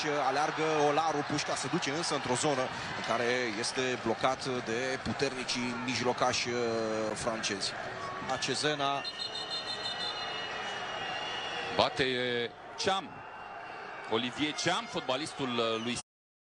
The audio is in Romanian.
Aleargă Olaru, Pușca se duce însă într-o zonă în care este blocat de puternicii mijlocași francezi. Cezena bate Ceam, Olivier Ceam, fotbalistul lui